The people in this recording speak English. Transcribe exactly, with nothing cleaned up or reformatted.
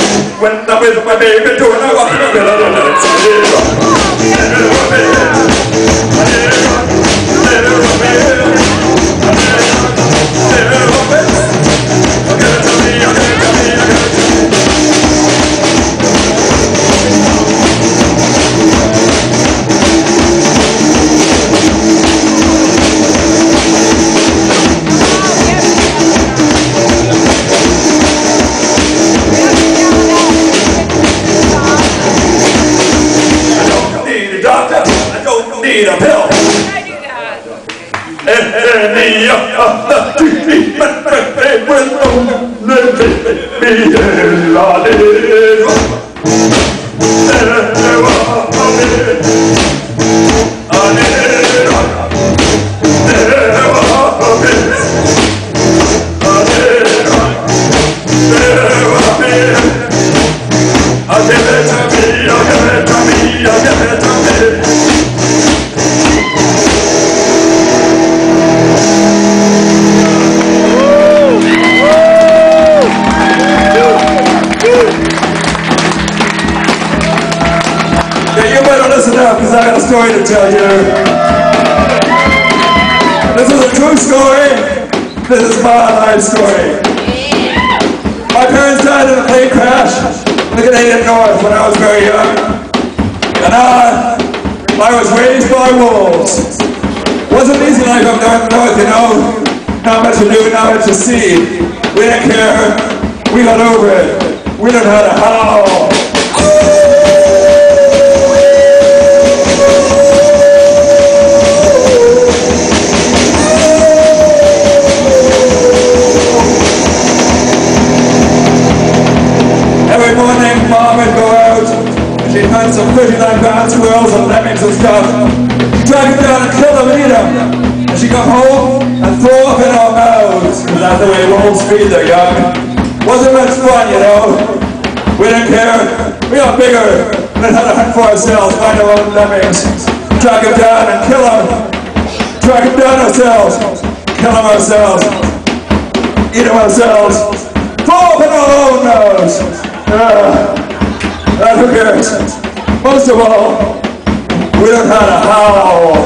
When I'm with my baby doing I want to get a little bit. Need a pill. I do that. Because I got a story to tell you. This is a true story. This is my life story. My parents died in a plane crash in the Canadian North when I was very young. And I, I was raised by wolves. Wasn't easy life up there in the north, you know. Not much to do, not much to see. We didn't care. We got over it. We learned how to howl. Every morning, Mom would go out, and she'd hunt some pretty like ground squirrels and lemmings and stuff. She'd drag them down and kill them and eat them. And she'd come home and throw up in our mouths, because that's the way wolves feed their young. Wasn't much fun, you know. We didn't care. We got bigger and had to hunt for ourselves, find our own lemmings, track them down and kill them. Track them down ourselves, kill them ourselves, eat them ourselves, throw up in our own mouths. Uh, uh, who cares? Most of all, we learned how to howl.